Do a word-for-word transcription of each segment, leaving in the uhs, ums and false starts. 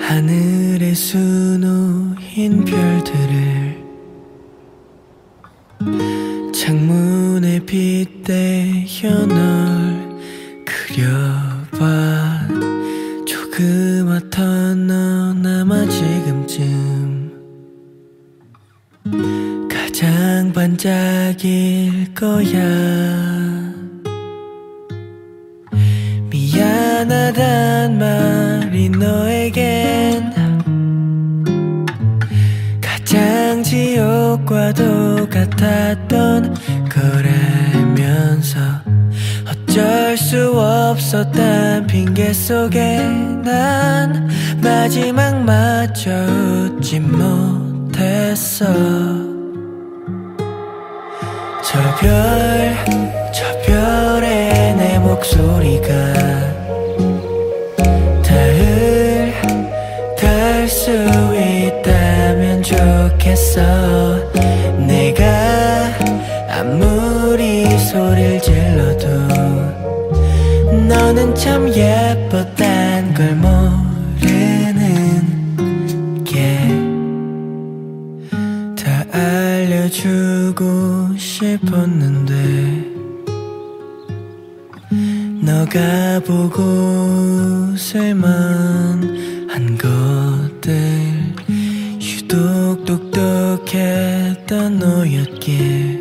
하늘에 수놓인 별들을 창문에 빗대어 널 그려봐. 조그맣던 너나마 지금쯤 가장 반짝일 거야. 미안하단 말이 너에겐 가장 지옥과도 같았던 거라면서 어쩔 수 없었단 핑계 속에 난 마지막마저 웃지 못했어. 저 별, 저 별에 내 목소리가 닿을, 닿을 수 있다면 좋겠어. 내가 아무리 소리를 질러도 너는 참 예뻤단 걸 모르는 게 다 알려주고 싶었는데 너가 보고 쓸만한 것들 유독 똑똑했던 너였기에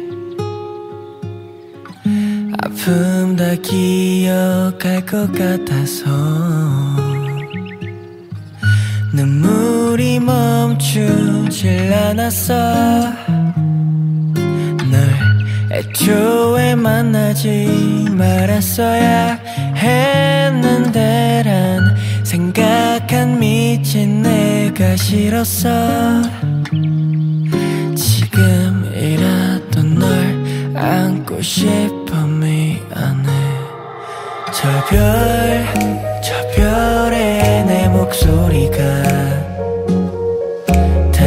아픔 다 기억할 것 같아서 눈물이 멈추질 않았어. 널 애초에 만나지 말았어야 했는데 란 생각한 미친 내가 싫었어. 지금이라도 널 안고 싶어. 미안해. 저 별, 저 별에 내 목소리가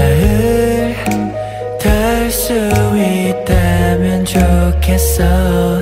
닿을, 닿을 수 있다면 좋겠어.